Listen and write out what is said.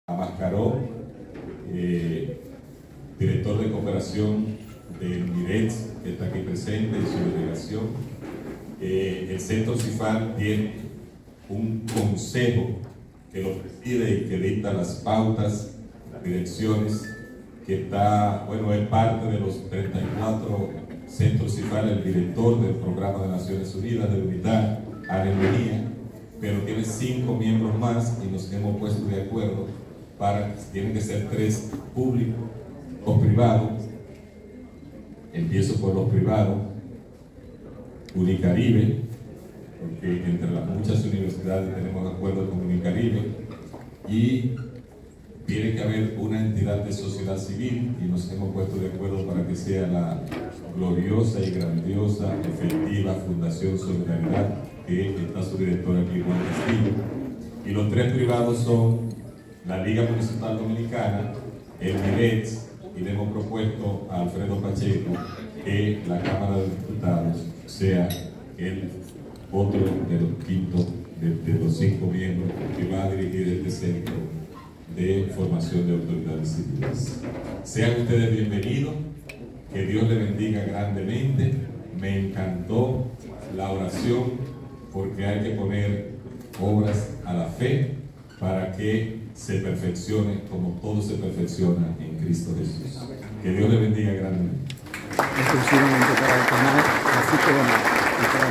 Mascaró, director de cooperación del MIRETS, que está aquí presente en su delegación. El Centro CIFAR tiene un consejo que lo preside y que dicta las pautas, las direcciones, que está, bueno, es parte de los 34 Centros CIFAR, el director del Programa de Naciones Unidas de Unidad Armenía, pero tiene 5 miembros más y nos hemos puesto de acuerdo para que tienen que ser 3 públicos o privados. Empiezo por los privados. Unicaribe, porque entre las muchas universidades tenemos acuerdos con Unicaribe, y tiene que haber una entidad de sociedad civil y nos hemos puesto de acuerdo para que sea la gloriosa y grandiosa, efectiva Fundación Solidaridad, que está su director aquí, Juan Castillo. Y los 3 privados son la Liga Municipal Dominicana, el MIRETS, y le hemos propuesto a Alfredo Pacheco que la Cámara de Diputados sea el otro de los 5 miembros que va a dirigir este centro de formación de autoridades civiles. Sean ustedes bienvenidos, que Dios les bendiga grandemente. Me encantó la oración, porque hay que poner obras a la fe para que se perfeccione como todo se perfecciona en Cristo Jesús. Que Dios les bendiga grandemente. Exclusivamente para el canal, así que bueno,